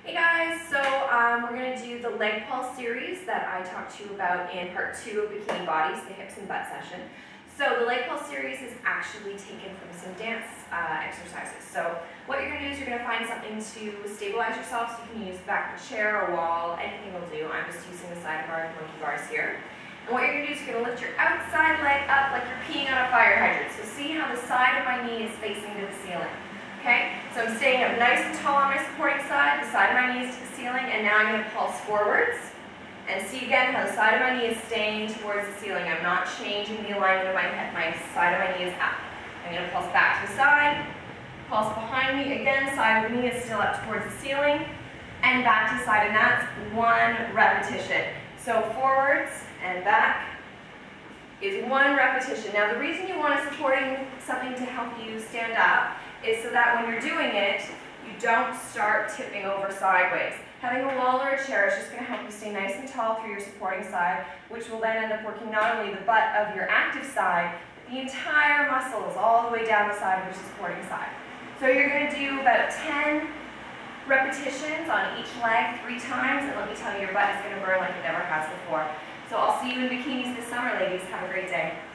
Hey guys, so we're going to do the leg pulse series that I talked to you about in part 2 of Bikini Bodies, the hips and butt session. So the leg pulse series is actually taken from some dance exercises. So what you're going to do is you're going to find something to stabilize yourself, so you can use the back of a chair, a wall, anything will do. I'm just using the side of our monkey bars here. And what you're going to do is you're going to lift your outside leg up like you're peeing on a fire hydrant. So see how the side of my knee is facing to the ceiling. Okay, so I'm staying up nice and tall on my supporting side, the side of my knee is to the ceiling, and now I'm going to pulse forwards. And see again how the side of my knee is staying towards the ceiling. I'm not changing the alignment of my head. My side of my knee is up. I'm going to pulse back to the side, pulse behind me. Again, side of the knee is still up towards the ceiling, and back to the side, and that's one repetition. So forwards and back is one repetition. Now the reason you want a supporting something to help you stand up is so that when you're doing it, you don't start tipping over sideways. Having a wall or a chair is just going to help you stay nice and tall through your supporting side, which will then end up working not only the butt of your active side, but the entire muscles all the way down the side of your supporting side. So you're going to do about 10 repetitions on each leg 3 times, and let me tell you, your butt is going to burn like it never has before. So I'll see you in bikinis this summer, ladies. Have a great day.